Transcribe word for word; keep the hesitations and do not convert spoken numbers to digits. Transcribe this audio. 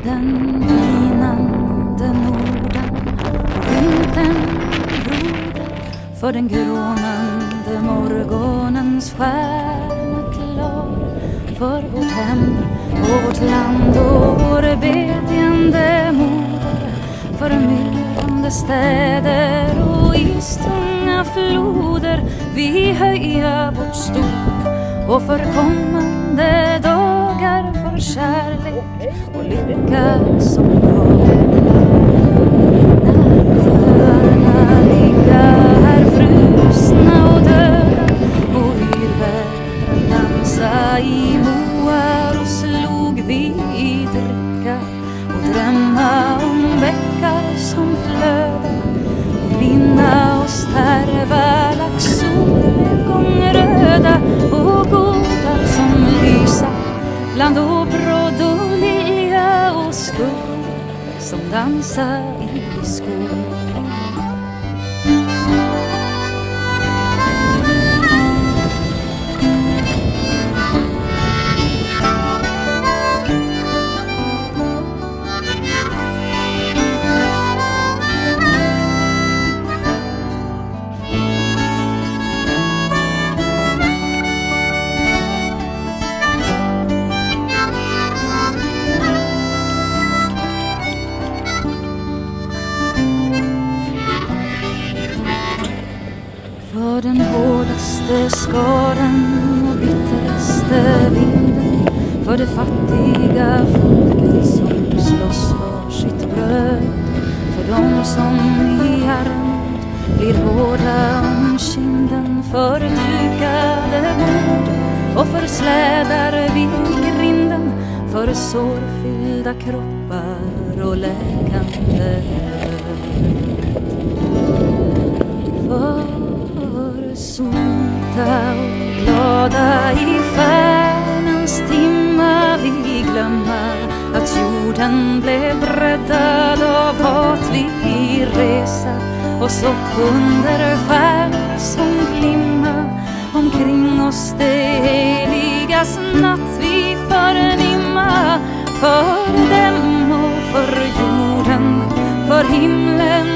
den vinande Norden, vintern broder för den grånande morgonens stjärna klar, för vårt hem och vårt land och vår bedjande moder, för myllrande städer och istunga floder. Vi höjer vårt stort och för kommande dagar, för kärlek och lycka som kommer. När sjöarna ligga här frusna och döda och yrvädren dansa i moar och slog vi i dricka och drömma om bäckar som flöda och vinna och stärva laxor med gångröda och gårdar som lysa bland åbråd och lilja och skog som dansar i skog. För den hårdaste skaran och bittraste vinden, för det fattiga folket som slåss för sitt bröd, för de som i armod blir hårda om kinden, för dukade bord och för slädar vid grinden, för sårfyllda kroppar och läkande för solta och glada i färnens timma. Vi glömmer att jorden blev breddad av hatlig resa, och så under stjärnor som glimma omkring oss det heligas natt vi förnimma. För dem och för jorden, för himlen